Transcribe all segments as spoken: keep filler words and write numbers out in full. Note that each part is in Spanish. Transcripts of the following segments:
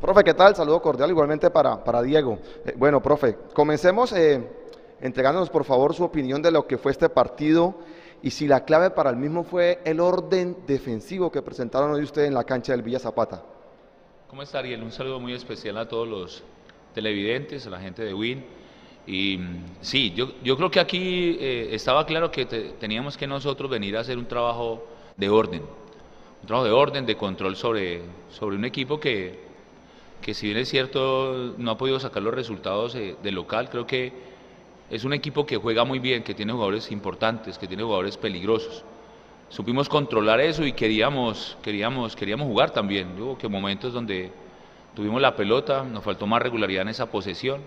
Profe, ¿qué tal? Saludo cordial igualmente para, para Diego. Eh, bueno, profe, comencemos eh, entregándonos por favor su opinión de lo que fue este partido y si la clave para el mismo fue el orden defensivo que presentaron hoy ustedes en la cancha del Villa Zapata. ¿Cómo está, Ariel? Un saludo muy especial a todos los televidentes, a la gente de Win. Y mm, sí, yo, yo creo que aquí eh, estaba claro que te- teníamos que nosotros venir a hacer un trabajo de orden, un trabajo de orden, de control sobre, sobre un equipo que, que si bien es cierto no ha podido sacar los resultados eh, del local, creo que es un equipo que juega muy bien, que tiene jugadores importantes, que tiene jugadores peligrosos. Supimos controlar eso y queríamos, queríamos, queríamos jugar también. Hubo que momentos donde tuvimos la pelota, nos faltó más regularidad en esa posesión.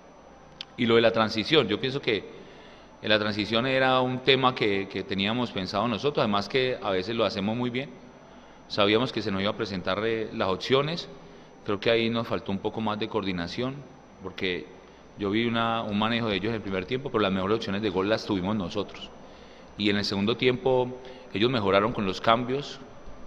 Y lo de la transición, yo pienso que en la transición era un tema que, que teníamos pensado nosotros, además que a veces lo hacemos muy bien. Sabíamos que se nos iba a presentar eh, las opciones, creo que ahí nos faltó un poco más de coordinación, porque yo vi una, un manejo de ellos en el primer tiempo, pero las mejores opciones de gol las tuvimos nosotros. Y en el segundo tiempo ellos mejoraron con los cambios,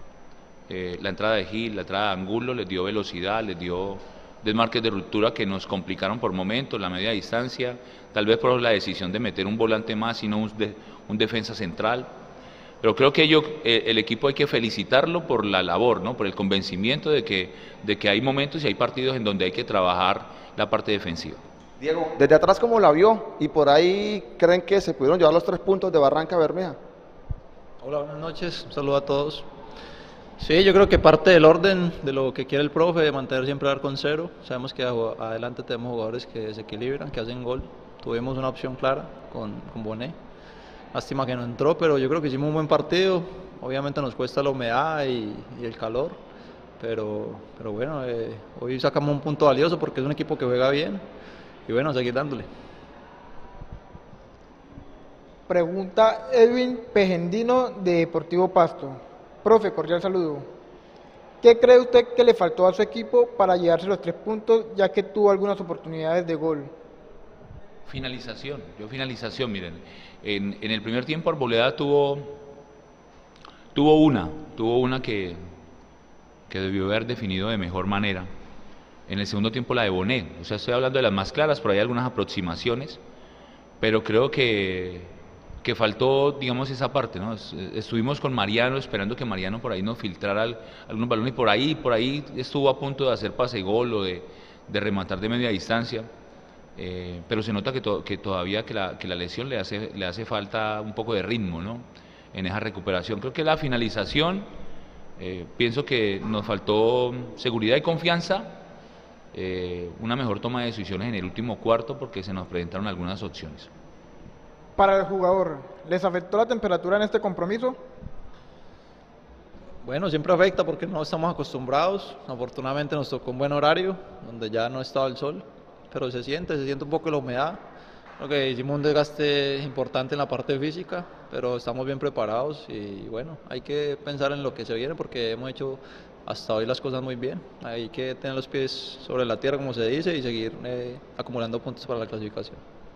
eh, la entrada de Gil, la entrada de Angulo les dio velocidad, les dio desmarques de ruptura que nos complicaron por momentos, la media distancia, tal vez por la decisión de meter un volante más y no un, de, un defensa central. Pero creo que ellos, eh, el equipo hay que felicitarlo por la labor, ¿no? Por el convencimiento de que, de que hay momentos y hay partidos en donde hay que trabajar la parte defensiva. Diego, desde atrás, ¿cómo la vio? Y por ahí creen que se pudieron llevar los tres puntos de Barranca Bermeja. Hola, buenas noches, un saludo a todos. Sí, yo creo que parte del orden de lo que quiere el profe, de mantener siempre el arco en cero. Sabemos que adelante tenemos jugadores que desequilibran, que hacen gol. Tuvimos una opción clara con, con Bonet. Lástima que no entró, pero yo creo que hicimos un buen partido. Obviamente nos cuesta la humedad y, y el calor, pero, pero bueno, eh, hoy sacamos un punto valioso porque es un equipo que juega bien y bueno, seguir dándole. Pregunta Edwin Pejendino de Deportivo Pasto. Profe, cordial saludo. ¿Qué cree usted que le faltó a su equipo para llevarse los tres puntos, ya que tuvo algunas oportunidades de gol? Finalización, yo finalización, miren, en, en el primer tiempo Arboleda tuvo, tuvo una, tuvo una que, que debió haber definido de mejor manera. En el segundo tiempo la de Bonet, o sea, estoy hablando de las más claras, pero hay algunas aproximaciones, pero creo que, que faltó, digamos, esa parte, ¿no? Estuvimos con Mariano esperando que Mariano por ahí nos filtrara algunos balones y por ahí, por ahí estuvo a punto de hacer pase gol o de, de rematar de media distancia. Eh, pero se nota que, to, que todavía que la, que la lesión le hace, le hace falta un poco de ritmo, ¿no? En esa recuperación. Creo que la finalización, eh, pienso que nos faltó seguridad y confianza, eh, una mejor toma de decisiones en el último cuarto porque se nos presentaron algunas opciones. Para el jugador, ¿les afectó la temperatura en este compromiso? Bueno, siempre afecta porque no estamos acostumbrados. Afortunadamente nos tocó un buen horario, donde ya no estaba el sol, pero se siente, se siente un poco la humedad. Creo que hicimos un desgaste importante en la parte física, pero estamos bien preparados y bueno, hay que pensar en lo que se viene porque hemos hecho hasta hoy las cosas muy bien. Hay que tener los pies sobre la tierra, como se dice, y seguir eh, acumulando puntos para la clasificación.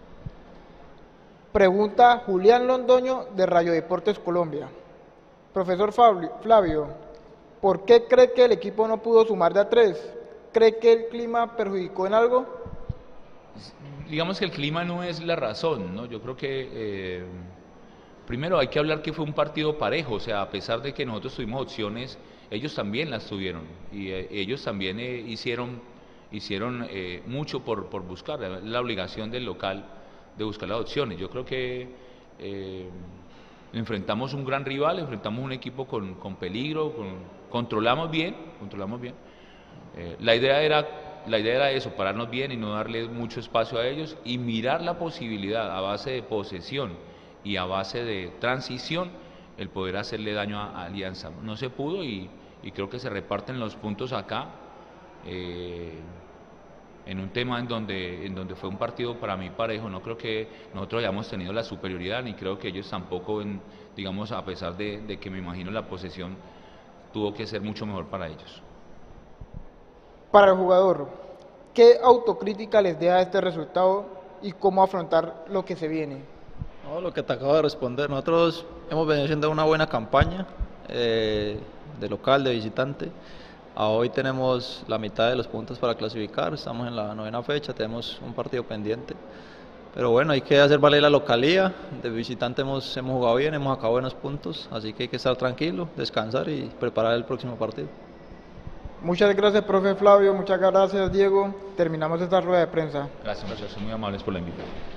Pregunta Julián Londoño de Radio Deportes Colombia. Profesor Flavio, ¿por qué cree que el equipo no pudo sumar de a tres? ¿Cree que el clima perjudicó en algo? Digamos que el clima no es la razón, ¿no? Yo creo que eh, primero hay que hablar que fue un partido parejo, o sea, a pesar de que nosotros tuvimos opciones, ellos también las tuvieron y eh, ellos también eh, hicieron, hicieron eh, mucho por, por buscar, la obligación del local de buscar las opciones. Yo creo que eh, enfrentamos un gran rival, enfrentamos un equipo con, con peligro, con, controlamos bien, controlamos bien. Eh, la idea era La idea era eso, pararnos bien y no darle mucho espacio a ellos y mirar la posibilidad a base de posesión y a base de transición el poder hacerle daño a, a Alianza. No se pudo y, y creo que se reparten los puntos acá eh, en un tema en donde, en donde fue un partido para mí parejo. No creo que nosotros hayamos tenido la superioridad ni creo que ellos tampoco, en, digamos, a pesar de, de que me imagino la posesión tuvo que ser mucho mejor para ellos. Para el jugador, ¿qué autocrítica les deja este resultado y cómo afrontar lo que se viene? No, lo que te acabo de responder, nosotros hemos venido haciendo una buena campaña eh, de local, de visitante, A hoy tenemos la mitad de los puntos para clasificar, estamos en la novena fecha, tenemos un partido pendiente. Pero bueno, hay que hacer valer la localía, de visitante hemos, hemos jugado bien, hemos sacado buenos puntos, así que hay que estar tranquilo, descansar y preparar el próximo partido. Muchas gracias, profe Flavio, muchas gracias, Diego. Terminamos esta rueda de prensa. Gracias, muchachos, muy amables por la invitación.